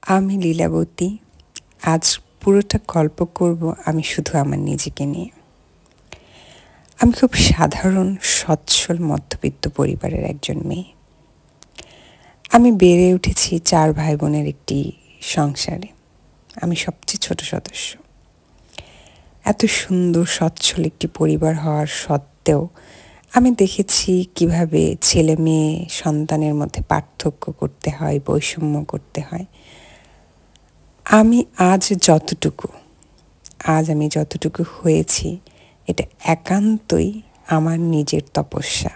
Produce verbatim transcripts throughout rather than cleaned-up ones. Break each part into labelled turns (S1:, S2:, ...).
S1: আমি লীলাবতী। আজ পুরোটা গল্প করব আমি শুধু আমার নিজেকে নিয়ে। আমি খুব সাধারণ সচ্ছল মধ্যবিত্ত পরিবারের একজন মেয়ে। আমি বেড়ে উঠেছি চার ভাই বোনের একটি সংসারে। আমি সবচেয়ে ছোট সদস্য। এত সুন্দর সচ্ছল একটি পরিবার হওয়ার সত্ত্বেও আমি দেখেছি কিভাবে ছেলে মেয়ে সন্তানের মধ্যে পার্থক্য করতে হয়, বৈষম্য করতে হয়। আমি আজ যতটুকু আজ আমি যতটুকু হয়েছি এটা একান্তই আমার নিজের তপস্যা।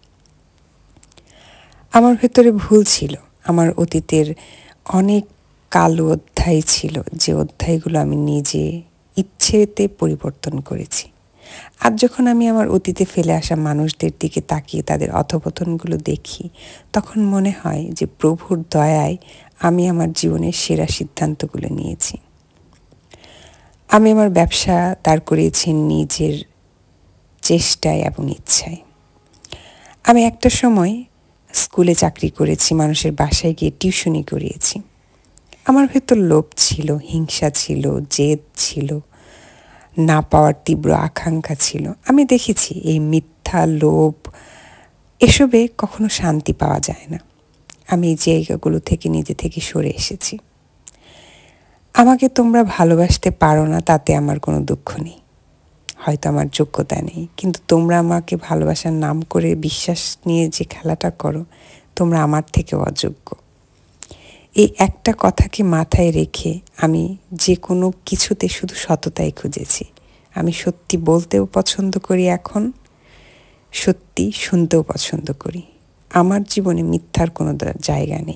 S1: আমার ভেতরে ভুল ছিল। আমার অতীতের অনেক কালো অধ্যায় ছিল, যে অধ্যায়গুলো আমি নিজে ইচ্ছেতে পরিবর্তন করেছি। আজ যখন আমি আমার অতীতে ফেলে আসা মানুষদের দিকে তাকিয়ে তাদের অধঃপতনগুলো দেখি, তখন মনে হয় যে প্রভুর দয়ায় আমি আমার জীবনের সেরা সিদ্ধান্তগুলো নিয়েছি। আমি আমার ব্যবসা দাঁড় করিয়েছি নিজের চেষ্টায় এবং ইচ্ছায়। আমি একটা সময় স্কুলে চাকরি করেছি, মানুষের বাসায় গিয়ে টিউশনি করিয়েছি। আমার ভেতর লোভ ছিল, হিংসা ছিল, জেদ ছিল, না পাওয়ার তীব্র আকাঙ্ক্ষা ছিল। আমি দেখেছি এই মিথ্যা লোভ এসবে কখনো শান্তি পাওয়া যায় না। আমি এই জায়গাগুলো থেকে নিজে থেকে সরে এসেছি। আমাকে তোমরা ভালোবাসতে পারো না, তাতে আমার কোনো দুঃখ নেই। হয়তো আমার যোগ্যতা নেই, কিন্তু তোমরা আমাকে ভালোবাসার নাম করে বিশ্বাস নিয়ে যে খেলাটা করো, তোমরা আমার থেকেও অযোগ্য। এই একটা কথাকে মাথায় রেখে আমি যে কোনো কিছুতে শুধু সততাই খুঁজেছি। আমি সত্যি বলতেও পছন্দ করি, এখন সত্যি শুনতেও পছন্দ করি। আমার জীবনে মিথ্যার কোনো জায়গা নেই।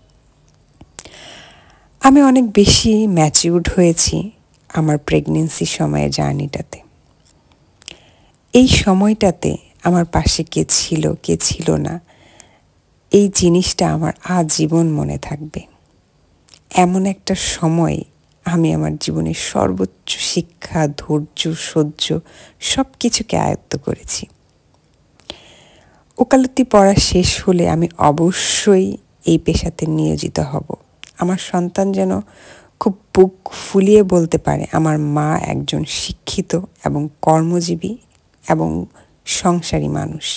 S1: আমি অনেক বেশি ম্যাচিউরড হয়েছি আমার প্রেগনেন্সি সময়ের জার্নিটাতে। এই সময়টাতে আমার পাশে কে ছিল, কে ছিল না, এই জিনিসটা আমার আজীবন মনে থাকবে। এমন একটা সময় আমি আমার জীবনের সর্বোচ্চ শিক্ষা, ধৈর্য, সহ্য সব কিছুকে আয়ত্ত করেছি। ওকালতি পড়া শেষ হলে আমি অবশ্যই এই পেশাতে নিয়োজিত হব। আমার সন্তান যেন খুব বুক ফুলিয়ে বলতে পারে, আমার মা একজন শিক্ষিত এবং কর্মজীবী এবং সংসারী মানুষ।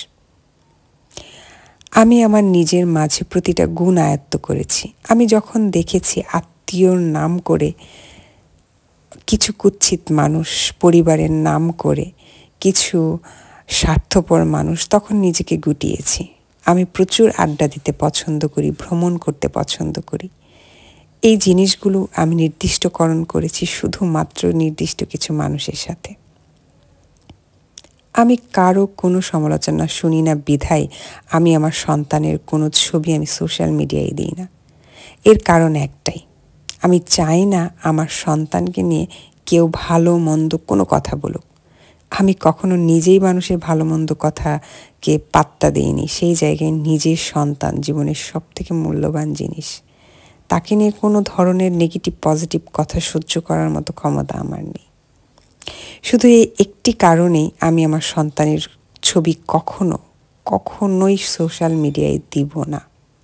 S1: আমি আমার নিজের মাঝে প্রতিটা গুণ আয়ত্ত করেছি। আমি যখন দেখেছি আত্মীয়র নাম করে কিছু কুৎসিত মানুষ, পরিবারের নাম করে কিছু স্বার্থপর মানুষ, তখন নিজেকে গুটিয়েছি। আমি প্রচুর আড্ডা দিতে পছন্দ করি, ভ্রমণ করতে পছন্দ করি। এই জিনিসগুলো আমি নির্দিষ্টকরণ করেছি শুধুমাত্র নির্দিষ্ট কিছু মানুষের সাথে। আমি কারো কোনো সমালোচনা শুনি না বিধায় আমি আমার সন্তানের কোনো ছবি আমি সোশ্যাল মিডিয়ায় দিই না। এর কারণ একটাই, আমি চাই না আমার সন্তানকে নিয়ে কেউ ভালো মন্দ কোনো কথা বলুক। আমি কখনো নিজেই মানুষের ভালো মন্দ কথাকে পাত্তা দিইনি। সেই জায়গায় নিজের সন্তান জীবনের সব থেকে মূল্যবান জিনিস। তাকে নিয়ে কোনো ধরনের নেগেটিভ পজিটিভ কথা সহ্য করার মতো ক্ষমতা আমার নেই। শুধু এই একটি কারণেই আমি আমার সন্তানের ছবি কখনো কখনোই সোশ্যাল মিডিয়ায় দিব না।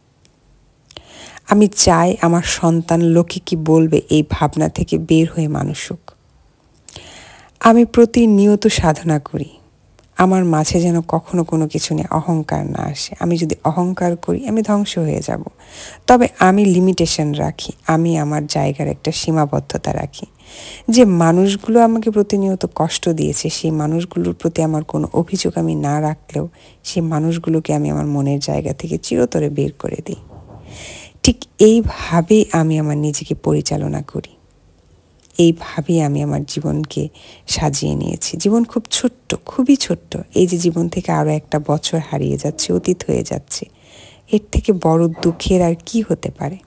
S1: আমি চাই আমার সন্তান লোকে কি বলবে এই ভাবনা থেকে বের হয়ে মানুষ হোক। আমি প্রতিনিয়ত সাধনা করি আমার মাঝে যেন কখনো কোনো কিছু নিয়ে অহংকার না আসে। আমি যদি অহংকার করি আমি ধ্বংস হয়ে যাব। তবে আমি লিমিটেশন রাখি, আমি আমার জায়গার একটা সীমাবদ্ধতা রাখি। যে মানুষগুলো আমাকে প্রতিনিয়ত কষ্ট দিয়েছে, সেই মানুষগুলোর প্রতি আমার কোনো অভিযোগ আমি না রাখলেও সেই মানুষগুলোকে আমি আমার মনের জায়গা থেকে চিরতরে বের করে দিই। ঠিক এইভাবেই আমি আমার নিজেকে পরিচালনা করি। এইভাবেই আমি আমার জীবনকে সাজিয়ে নিয়েছি। জীবন খুব ছোট্ট, খুবই ছোট্ট। এই যে জীবন থেকে আরও একটা বছর হারিয়ে যাচ্ছে, অতীত হয়ে যাচ্ছে, এর থেকে বড় দুঃখের আর কি হতে পারে।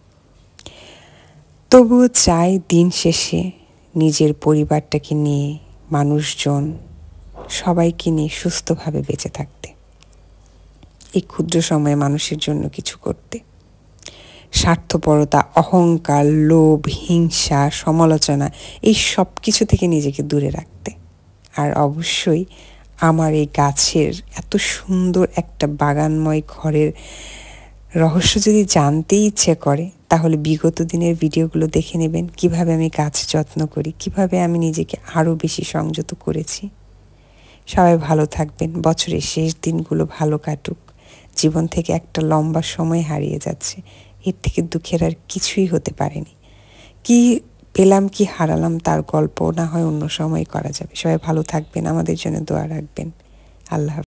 S1: তবুও চাই দিন শেষে নিজের পরিবারটাকে নিয়ে, মানুষজন সবাইকে নিয়ে সুস্থভাবে বেঁচে থাকতে। এই ক্ষুদ্র সময়ে মানুষের জন্য কিছু করতে। স্বার্থপরতা, অহংকার, লোভ, হিংসা, সমালোচনা এই সব কিছু থেকে নিজেকে দূরে রাখতে। আর অবশ্যই আমার এই গাছের এত সুন্দর একটা বাগানময় ঘরের রহস্য যদি জানতে ইচ্ছে করে, তাহলে বিগত দিনের ভিডিওগুলো দেখে নেবেন কিভাবে আমি গাছ যত্ন করি, কিভাবে আমি নিজেকে আরও বেশি সংযত করেছি। সবাই ভালো থাকবেন, বছরের শেষ দিনগুলো ভালো কাটুক। জীবন থেকে একটা লম্বা সময় হারিয়ে যাচ্ছে, এর থেকে দুঃখের আর কিছুই হতে পারেনি। কি পেলাম কি হারালাম তার গল্প না হয় অন্য সময় করা যাবে। সবাই ভালো থাকবেন, আমাদের জন্য দোয়া রাখবেন। আল্লাহ হাফেজ।